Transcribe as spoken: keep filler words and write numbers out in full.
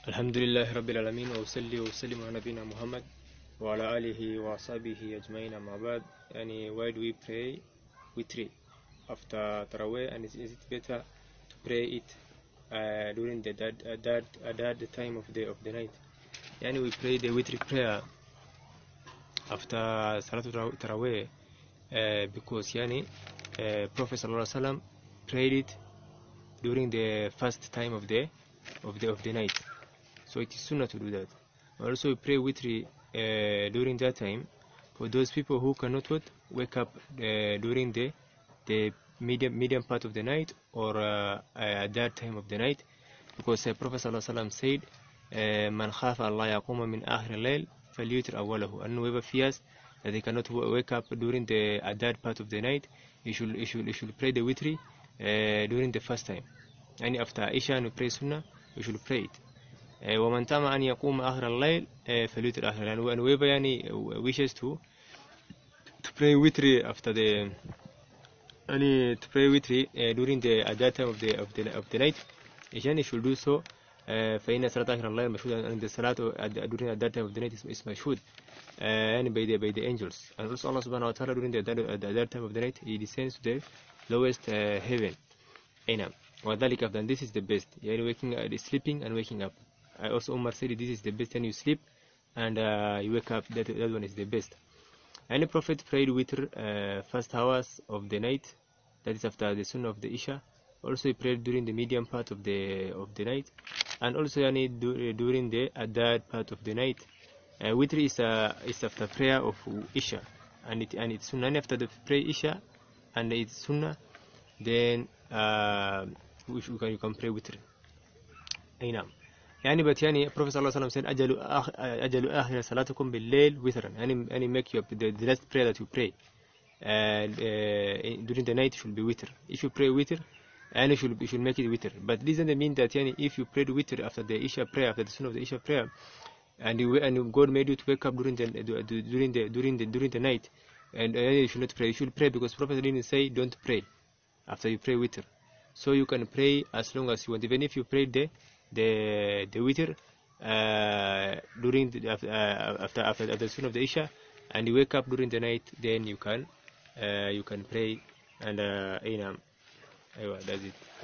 الحمد لله رب العالمين، وأصلي وأسلم على نبينا محمد وعلى آله وصحبه أجمعين. أما بعد, يعني why do we pray witri after Tarawih, and is, is it better to pray it uh, during the that, uh, that, uh, that time of the of the night? Yani we pray the witri prayer after Salatul Tarawih uh, because yani uh, Prophet Sallallahu Alaihi Wasallam prayed it during the first time of the of the of the night. So it is sunnah to do that. Also, we pray witri uh, during that time for those people who cannot what, wake up uh, during the the medium medium part of the night or uh, at that time of the night, because uh, Prophet Sallallahu Alaihi Wasallam said, "Man khafa Allah yaquma min akhir al-layl falyutir awwalahu." And whoever fears that they cannot wake up during the at that part of the night, he should he should he should pray the witri uh, during the first time. And after Isha and we pray sunnah, we should pray it. ومن تم أن يقوم آخر الليل فليوتر آخر الليل. And whoever يعني wishes to to pray witri after the يعني to pray witri uh, during the at that time of the of the of the night, يعني should do so. uh, فإن صلاة آخر الليل مشهود, and the salat during at that time of the night is, is مشهود uh, يعني by the by the angels. And also Allah subhanahu wa ta'ala during the at that time of the night he descends to the lowest uh, heaven. أينام وذلك أفضل. This is the best, يعني waking uh, sleeping and waking up. I also Umar said this is the best, and you sleep and uh, you wake up, that, that one is the best. And the Prophet prayed witr uh, first hours of the night, that is after the sunnah of the Isha. Also he prayed during the medium part of the of the night, and also yani, do, during the adad part of the night. uh, witr is, uh, is after prayer of Isha, and, it, and it's sunnah. And after the prayer Isha and it's sunnah, then uh, you can, you can pray witr. أي يعني but يعني Prophet صلى الله عليه وسلم said أجل آخر أجل آخر صلاتكم بالليل وترا, يعني يعني make your the, the last prayer that you pray and uh, during the night should be witr. If you pray witr, and you should you should make it witr. But this doesn't mean that يعني if you prayed witr after the Isha prayer, after the sunnah of the Isha prayer, and you and God made you to wake up during the during the during the during the night, and uh, you should not pray. You should pray because Prophet didn't say don't pray after you pray witr. So you can pray as long as you want, even if you prayed the the the witr uh, during the, uh, after after the sunnah of the Isha, and you wake up during the night, then you can uh, you can pray and uh, that's it.